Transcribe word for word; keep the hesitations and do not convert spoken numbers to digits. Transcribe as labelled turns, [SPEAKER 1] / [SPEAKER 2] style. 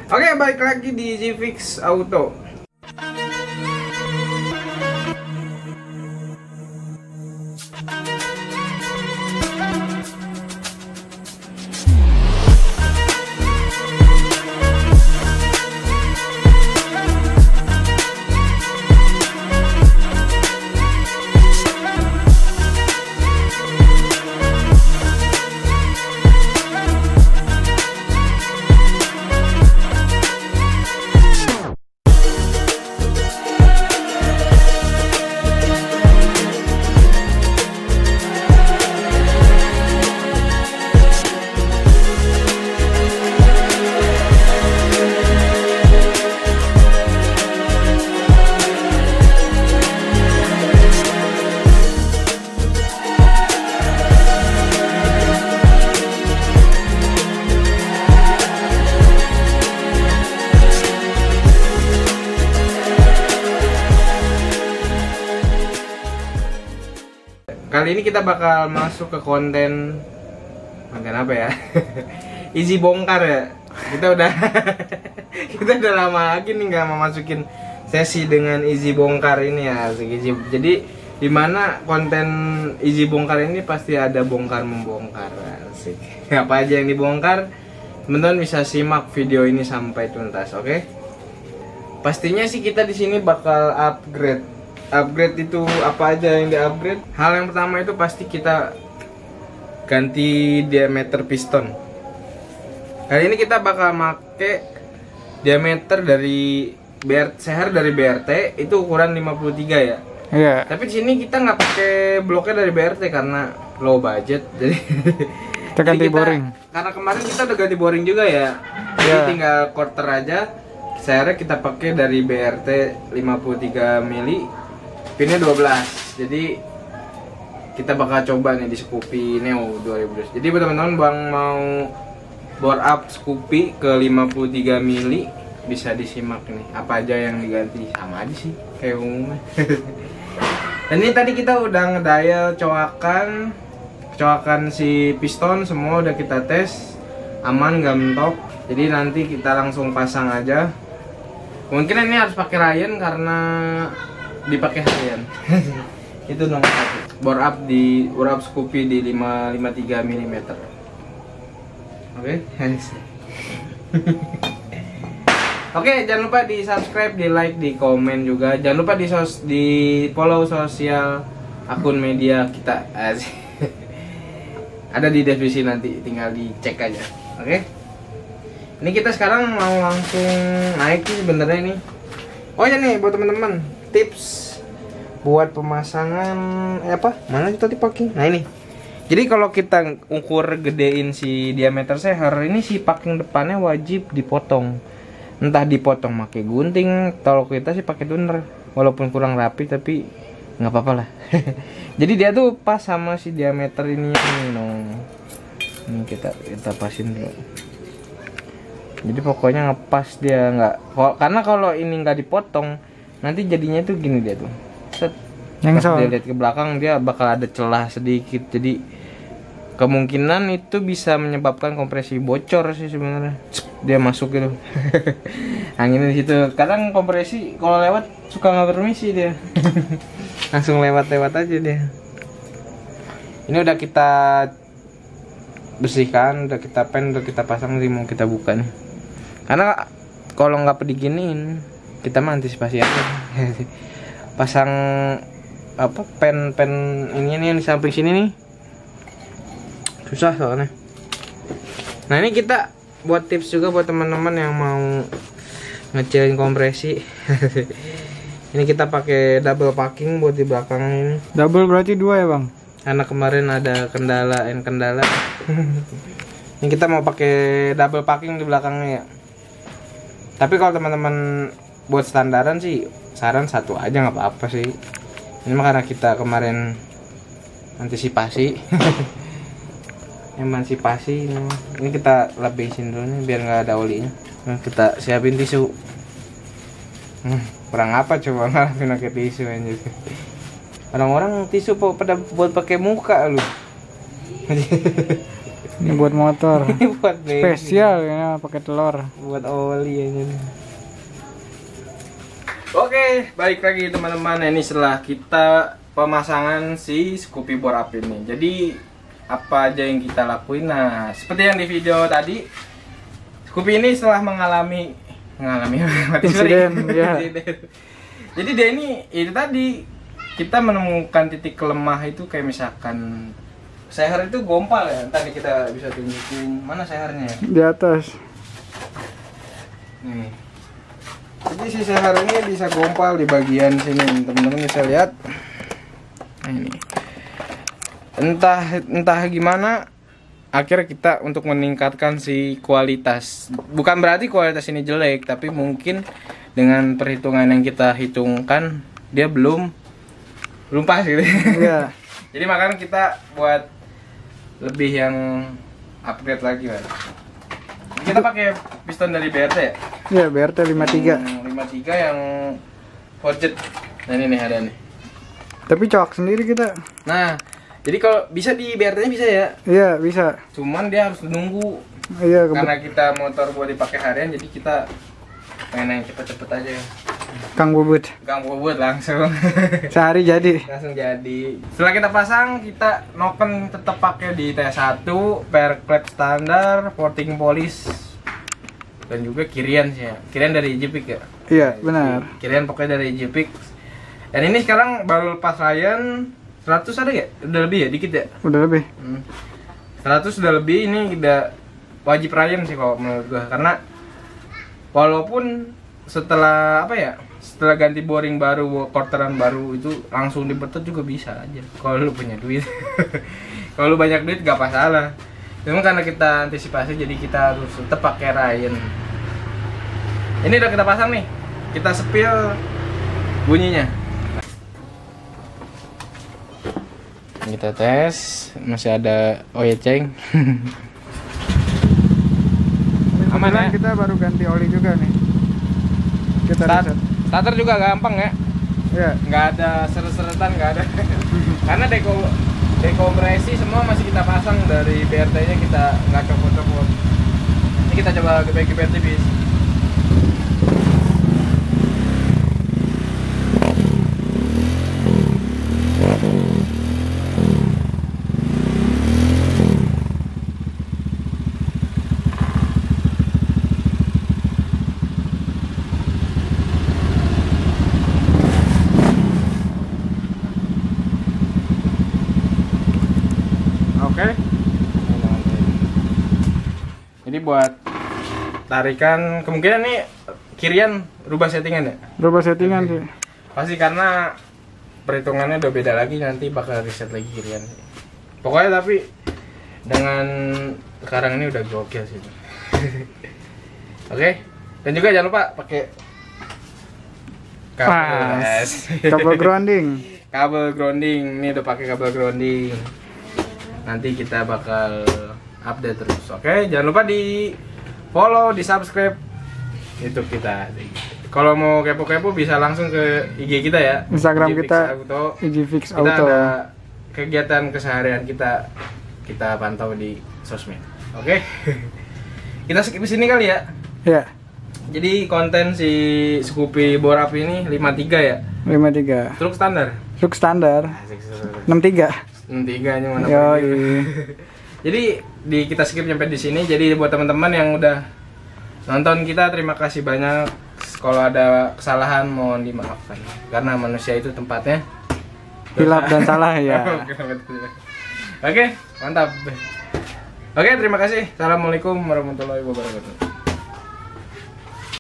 [SPEAKER 1] Oke, balik lagi di Easyfix Auto. Kali ini kita bakal masuk ke konten konten apa ya? Easy bongkar ya. Kita udah kita udah lama lagi nih nggak mau masukin sesi dengan easy bongkar ini ya. Jadi dimana konten easy bongkar ini pasti ada bongkar membongkar. Asik. Apa aja yang dibongkar, teman-teman bisa simak video ini sampai tuntas, oke? Okay? Pastinya sih kita di sini bakal upgrade. Upgrade itu apa aja yang di-upgrade? Hal yang pertama itu pasti kita ganti diameter piston. Kali ini kita bakal make diameter dari B R T, seher dari B R T itu ukuran lima puluh tiga ya.
[SPEAKER 2] Iya.
[SPEAKER 1] Tapi di sini kita nggak pakai bloknya dari B R T karena low budget. Jadi
[SPEAKER 2] kita ganti
[SPEAKER 1] kita,
[SPEAKER 2] boring.
[SPEAKER 1] Karena kemarin kita udah ganti boring juga ya. Jadi
[SPEAKER 2] Iya.
[SPEAKER 1] tinggal quarter aja. Sehernya kita pakai dari B R T lima puluh tiga mili. Pinnya dua belas. Jadi kita bakal coba nih di Scoopy Neo dua ribu dua belas. Jadi buat teman-teman Bang mau bore up Scoopy ke lima puluh tiga mili bisa disimak nih. Apa aja yang diganti? Sama aja sih kayak umumnya. Dan ini tadi kita udah ngedial coakan coakan si piston semua udah kita tes. Aman, gak mentok. Jadi nanti kita langsung pasang aja. Mungkin ini harus pakai Ryan karena dipakai harian. Itu nomor satu. Bore up di bore up Scoopy di lima puluh tiga milimeter. Oke, okay? Oke, jangan lupa di subscribe, di like, di komen juga. Jangan lupa di sos di follow sosial akun media kita. Ada di deskripsi nanti, tinggal dicek aja. Oke. Okay? Ini kita sekarang mau langsung naik sih sebenarnya ini. Oh ya nih buat teman-teman, tips buat pemasangan eh apa? Mana kita dipakai? Nah ini. Jadi kalau kita ukur gedein si diameter seher ini si packing depannya wajib dipotong. Entah dipotong pakai gunting, kalau kita sih pakai tuner. Walaupun kurang rapi tapi nggak apa-apa lah. Jadi dia tuh pas sama si diameter ini nih, no. Ini kita kita pasin dulu. Jadi pokoknya ngepas dia nggak, karena kalau ini nggak dipotong nanti jadinya tuh gini dia tuh. Set. Pas dia lihat ke belakang dia bakal ada celah sedikit. Jadi kemungkinan itu bisa menyebabkan kompresi bocor sih sebenarnya. Dia masuk gitu. Anginnya di situ. Kadang kompresi kalau lewat suka nggak permisi dia. Langsung lewat-lewat aja dia. Ini udah kita bersihkan, udah kita pen, udah kita pasang sih, mau kita buka nih. Karena kalau nggak diginiin, kita mah antisipasi aja. Pasang apa pen-pen ini nih yang di samping sini nih. Susah soalnya. Nah, ini kita buat tips juga buat teman-teman yang mau ngecilin kompresi. Ini kita pakai double packing buat di belakang ini.
[SPEAKER 2] Double berarti dua ya, Bang?
[SPEAKER 1] Karena kemarin ada kendala and kendala. Ini kita mau pakai double packing di belakangnya ya. Tapi kalau teman-teman buat standaran sih saran satu aja nggak apa-apa sih. Ini mah karena kita kemarin antisipasi. Emansipasi ini, ini kita lebihin dulu nih biar nggak ada olinya. Nah, kita siapin tisu. Hmm, kurang apa coba ngalapin pakai tisu aja. Orang-orang tisu pada buat pakai muka lu.
[SPEAKER 2] Ini buat motor.
[SPEAKER 1] Ini buat bensin.
[SPEAKER 2] Spesial ya, pakai telur.
[SPEAKER 1] Buat oli ini. Oke, balik lagi teman-teman. Ini setelah kita pemasangan si Scoopy bor api ini. Jadi apa aja yang kita lakuin? Nah, seperti yang di video tadi, Scoopy ini setelah mengalami mengalami mati suri.
[SPEAKER 2] Insiden, ya.
[SPEAKER 1] Jadi dia ini itu tadi kita menemukan titik lemah itu kayak misalkan seher itu gompal ya. Tadi kita bisa tunjukin mana sehernya ya?
[SPEAKER 2] Di atas.
[SPEAKER 1] Nih. Jadi si seher ini bisa gompal di bagian sini, teman-teman bisa lihat. Nah, ini. Entah entah gimana akhirnya kita untuk meningkatkan si kualitas. Bukan berarti kualitas ini jelek, tapi mungkin dengan perhitungan yang kita hitungkan dia belum belum pas gitu.
[SPEAKER 2] Iya.
[SPEAKER 1] Jadi makanya kita buat lebih yang upgrade lagi, Pak. Kita pakai piston dari B R T ya?
[SPEAKER 2] Iya, B R T lima tiga.
[SPEAKER 1] lima tiga yang forged. Nah ini nih ada nih.
[SPEAKER 2] Tapi coak sendiri kita.
[SPEAKER 1] Nah, jadi kalau bisa di B R T-nya bisa ya?
[SPEAKER 2] Iya, bisa.
[SPEAKER 1] Cuman dia harus nunggu.
[SPEAKER 2] Iya,
[SPEAKER 1] Karena kita motor buat dipakai harian, jadi kita pengen yang cepet-cepet aja.
[SPEAKER 2] Kang Bubut.
[SPEAKER 1] Gang buat langsung.
[SPEAKER 2] Sehari jadi.
[SPEAKER 1] Langsung jadi. Setelah kita pasang, kita noken tetap pakai di T satu, pair plate standar, porting polish, dan juga kirian sih ya. Kirian dari Jeepik ya.
[SPEAKER 2] Iya, benar.
[SPEAKER 1] Kirian pokoknya dari Jeepik. Dan ini sekarang baru lepas Ryan seratus ada ya? Udah lebih ya? Dikit ya?
[SPEAKER 2] Udah lebih.
[SPEAKER 1] Hmm. seratus udah lebih, ini udah wajib Ryan sih kalau menurut gua. Karena walaupun setelah apa ya? Setelah ganti boring baru, quarteran baru itu langsung dibetot juga bisa aja kalau lu punya duit. Kalau lu banyak duit gak masalah. Cuma karena kita antisipasi jadi kita harus tetap pakai Ryan. Ini udah kita pasang nih. Kita sepil bunyinya. Kita tes, masih ada oyeceng. Aman ya?
[SPEAKER 2] Kita baru ganti oli juga nih. Kita
[SPEAKER 1] Start,
[SPEAKER 2] reset.
[SPEAKER 1] starter juga gampang ya.
[SPEAKER 2] Iya.
[SPEAKER 1] Nggak ada seret-seretan, nggak ada. Karena deko dekompresi semua masih kita pasang dari B R T-nya, kita nggak copot-copot. Ini kita coba gebek B R T bis. Oke. Jadi buat tarikan kemungkinan nih kirian rubah settingan ya?
[SPEAKER 2] Berubah settingan sih.
[SPEAKER 1] Pasti karena perhitungannya udah beda lagi, nanti bakal reset lagi kirian sih. Pokoknya tapi dengan sekarang ini udah gokil sih. Oke. Dan juga jangan lupa pakai kabel.
[SPEAKER 2] Pas. Kabel grounding.
[SPEAKER 1] Kabel grounding. Ini udah pakai kabel grounding. Nanti kita bakal update terus. Oke, jangan lupa di follow, di subscribe YouTube kita. Kalau mau kepo-kepo bisa langsung ke I G kita ya.
[SPEAKER 2] Instagram
[SPEAKER 1] I G
[SPEAKER 2] kita
[SPEAKER 1] Fix Auto.
[SPEAKER 2] I G Fix
[SPEAKER 1] Kita
[SPEAKER 2] Auto.
[SPEAKER 1] ada kegiatan keseharian kita kita pantau di sosmed. Oke. Kita skip di sini kali ya.
[SPEAKER 2] Iya.
[SPEAKER 1] Jadi konten si Scoopy bor api ini lima tiga ya.
[SPEAKER 2] lima tiga.
[SPEAKER 1] Truk standar.
[SPEAKER 2] Truk standar. enam tiga.
[SPEAKER 1] Tiga nya mana
[SPEAKER 2] Yo,
[SPEAKER 1] pergi. Jadi di kita skip sampai di sini. Jadi buat teman-teman yang udah nonton kita, terima kasih banyak. Kalau ada kesalahan mohon dimaafkan. Karena manusia itu tempatnya
[SPEAKER 2] Hilaf dan salah ya.
[SPEAKER 1] Oke, mantap. Oke, terima kasih. Assalamualaikum warahmatullahi wabarakatuh.